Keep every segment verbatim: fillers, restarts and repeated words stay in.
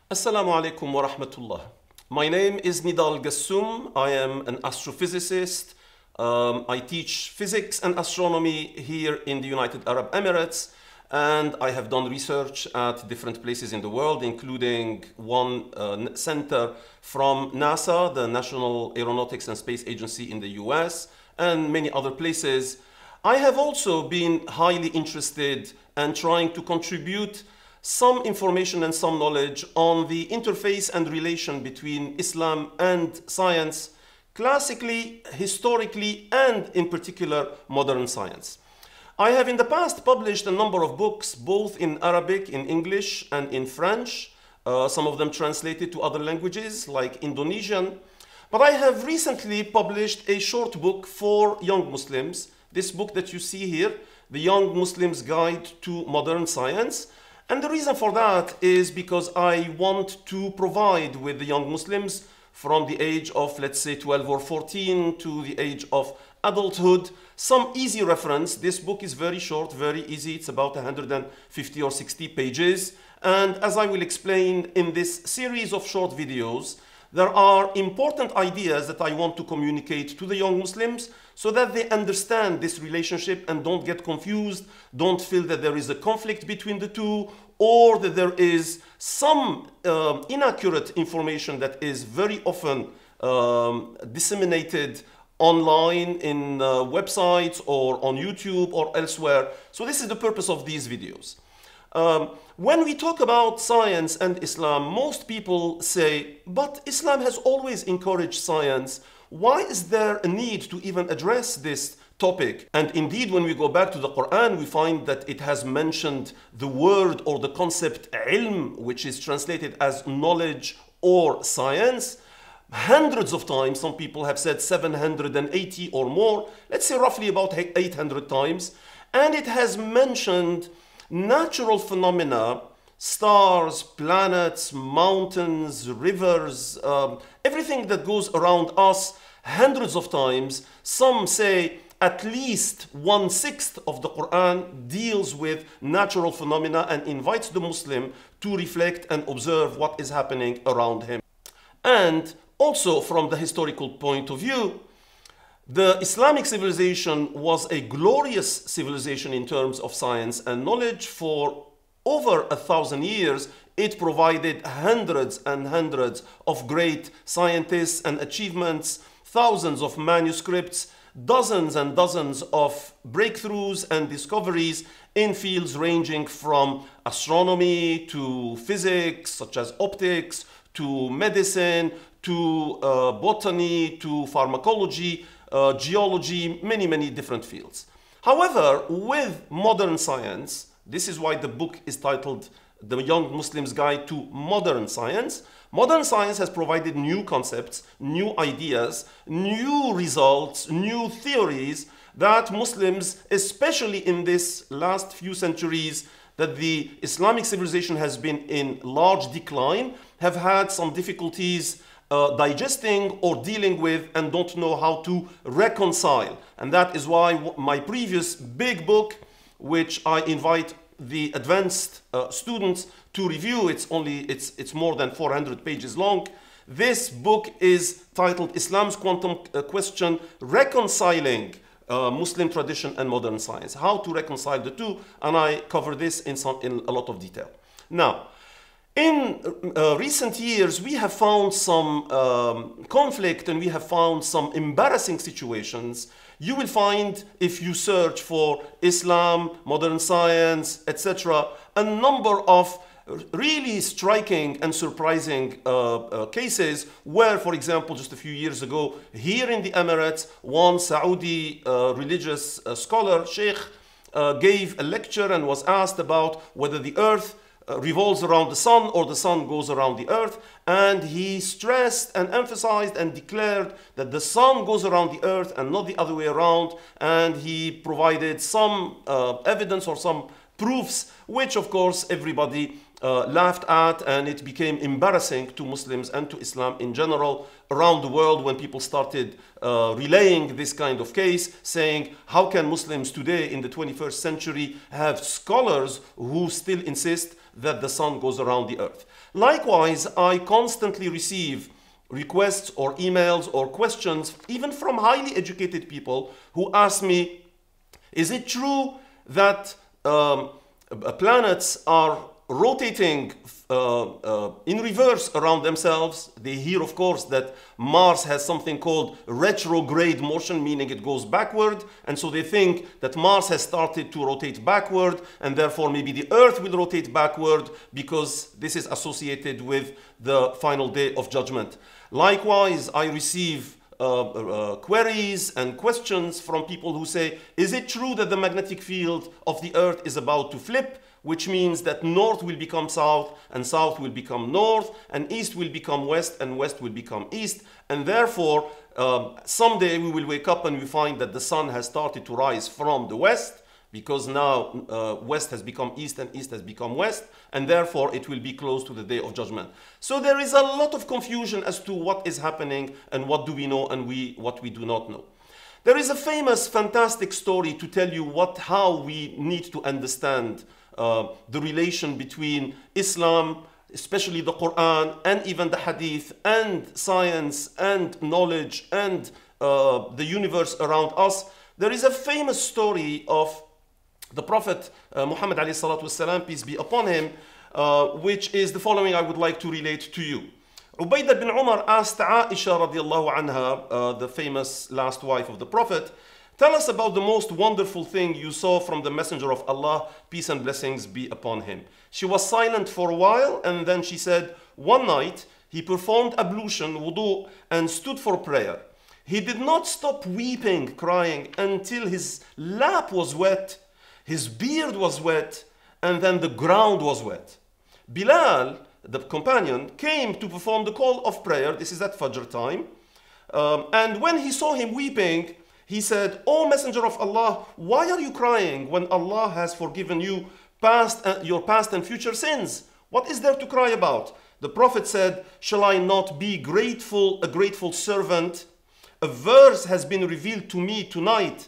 Assalamu alaikum wa rahmatullah. My name is Nidhal Guessoum. I am an astrophysicist. Um, I teach physics and astronomy here in the United Arab Emirates, and I have done research at different places in the world, including one uh, center from NASA, the National Aeronautics and Space Agency in the U S, and many other places. I have also been highly interested and trying to contribute some information and some knowledge on the interface and relation between Islam and science, classically, historically, and in particular modern science. I have in the past published a number of books, both in Arabic, in English, and in French, uh, some of them translated to other languages like Indonesian. But I have recently published a short book for young Muslims, this book that you see here, The Young Muslim's Guide to Modern Science. And the reason for that is because I want to provide with the young Muslims from the age of, let's say, twelve or fourteen to the age of adulthood, some easy reference. This book is very short, very easy. It's about one hundred fifty or sixty pages. And as I will explain in this series of short videos, there are important ideas that I want to communicate to the young Muslims so that they understand this relationship and don't get confused, don't feel that there is a conflict between the two, or that there is some uh, inaccurate information that is very often um, disseminated online in uh, websites or on YouTube or elsewhere. So this is the purpose of these videos. Um, when we talk about science and Islam, most people say, but Islam has always encouraged science. Why is there a need to even address this topic? And indeed, when we go back to the Quran, we find that it has mentioned the word or the concept ilm, which is translated as knowledge or science, hundreds of times. Some people have said seven hundred eighty or more, let's say roughly about eight hundred times. And it has mentioned natural phenomena, stars, planets, mountains, rivers, um, everything that goes around us hundreds of times. Some say at least one-sixth of the Quran deals with natural phenomena and invites the Muslim to reflect and observe what is happening around him. And also from the historical point of view, the Islamic civilization was a glorious civilization in terms of science and knowledge. For over a thousand years, it provided hundreds and hundreds of great scientists and achievements, thousands of manuscripts, dozens and dozens of breakthroughs and discoveries in fields ranging from astronomy to physics, such as optics, to medicine, to uh, botany, to pharmacology, Uh, geology, many, many different fields. However, with modern science, this is why the book is titled The Young Muslim's Guide to Modern Science. Modern science has provided new concepts, new ideas, new results, new theories that Muslims, especially in this last few centuries, that the Islamic civilization has been in large decline, have had some difficulties Uh, digesting or dealing with and don't know how to reconcile. And that is why my previous big book, which I invite the advanced uh, students to review, it's only it's it's more than four hundred pages long. This book is titled Islam's Quantum uh, Question: Reconciling uh, Muslim Tradition and Modern Science. How to reconcile the two, and I cover this in some in a lot of detail. Now, in uh, recent years, we have found some um, conflict and we have found some embarrassing situations. You will find, if you search for Islam, modern science, et cetera, a number of really striking and surprising uh, uh, cases where, for example, just a few years ago, here in the Emirates, one Saudi uh, religious uh, scholar, sheikh, uh, gave a lecture and was asked about whether the earth Uh, revolves around the sun or the sun goes around the earth, and he stressed and emphasized and declared that the sun goes around the earth and not the other way around, and he provided some uh, evidence or some proofs, which of course everybody uh, laughed at, and it became embarrassing to Muslims and to Islam in general around the world when people started uh, relaying this kind of case, saying, how can Muslims today in the twenty-first century have scholars who still insist that the sun goes around the earth? Likewise, I constantly receive requests or emails or questions, even from highly educated people, who ask me, is it true that um, planets are rotating uh, uh, in reverse around themselves? They hear, of course, that Mars has something called retrograde motion, meaning it goes backward, and so they think that Mars has started to rotate backward, and therefore maybe the Earth will rotate backward because this is associated with the final day of judgment. Likewise, I receive Uh, uh, queries and questions from people who say, is it true that the magnetic field of the earth is about to flip, which means that north will become south and south will become north and east will become west and west will become east, and therefore um, someday we will wake up and we find that the sun has started to rise from the west, because now uh, west has become east and east has become west, and therefore it will be close to the day of judgment. So there is a lot of confusion as to what is happening and what do we know and we, what we do not know. There is a famous, fantastic story to tell you what, how we need to understand uh, the relation between Islam, especially the Quran, and even the Hadith, and science, and knowledge, and uh, the universe around us. There is a famous story of the Prophet uh, Muhammad alayhi salatu wasalam, peace be upon him, uh, which is the following I would like to relate to you. Ubaydah bin Umar asked Aisha radiallahu anha, uh, the famous last wife of the Prophet, tell us about the most wonderful thing you saw from the Messenger of Allah, peace and blessings be upon him. She was silent for a while, and then she said, one night he performed ablution, wudu, and stood for prayer. He did not stop weeping, crying, until his lap was wet, his beard was wet, and then the ground was wet. Bilal, the companion, came to perform the call of prayer. This is at Fajr time. Um, and when he saw him weeping, he said, O Messenger of Allah, why are you crying when Allah has forgiven you past, uh, your past and future sins? What is there to cry about? The Prophet said, shall I not be grateful, a grateful servant? A verse has been revealed to me tonight.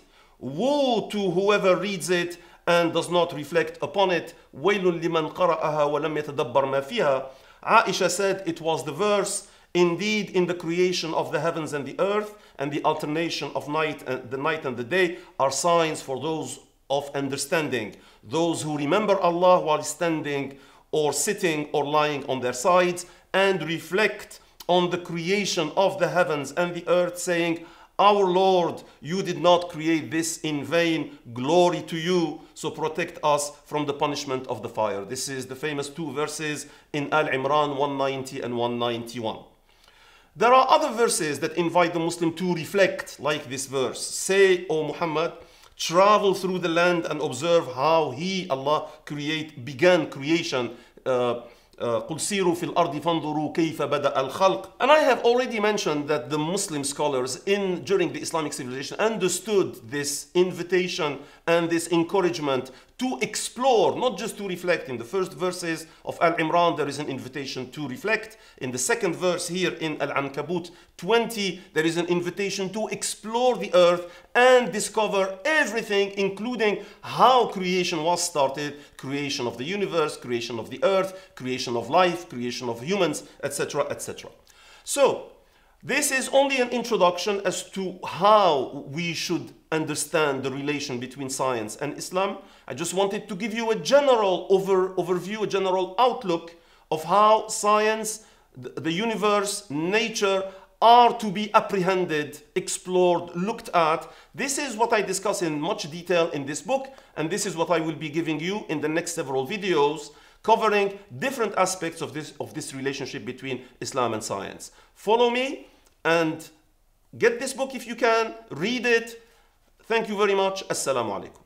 Woe to whoever reads it and does not reflect upon it. وَيْلٌ لِمَنْ قَرَأَهَا وَلَمْ يَتَدَبَّرْ مَا فِيهَا. Aisha said it was the verse, indeed in the creation of the heavens and the earth and the alternation of night and the night and the day are signs for those of understanding, those who remember Allah while standing or sitting or lying on their sides, and reflect on the creation of the heavens and the earth, saying, our Lord, you did not create this in vain. Glory to you. So protect us from the punishment of the fire. This is the famous two verses in Al-Imran one ninety and one ninety-one. There are other verses that invite the Muslim to reflect, like this verse. Say, O Muhammad, travel through the land and observe how He, Allah, create, began creation. Uh, قُلْ سِيرُوا فِي الْأَرْضِ فَانْظُرُوا كَيْفَ بَدَأَ الْخَلْقِ. And I have already mentioned that the Muslim scholars in during the Islamic civilization understood this invitation and this encouragement to explore, not just to reflect. In the first verses of Al-Imran, there is an invitation to reflect. In the second verse here in Al-Ankabut twenty, there is an invitation to explore the earth and discover everything, including how creation was started, creation of the universe, creation of the earth, creation of life, creation of humans, et cetera, et cetera. So, this is only an introduction as to how we should understand the relation between science and Islam. I just wanted to give you a general over, overview, a general outlook of how science, the, the universe, nature are to be apprehended, explored, looked at. This is what I discuss in much detail in this book, and this is what I will be giving you in the next several videos, covering different aspects of this, of this relationship between Islam and science. Follow me and get this book if you can, read it. Thank you very much. Assalamu alaikum.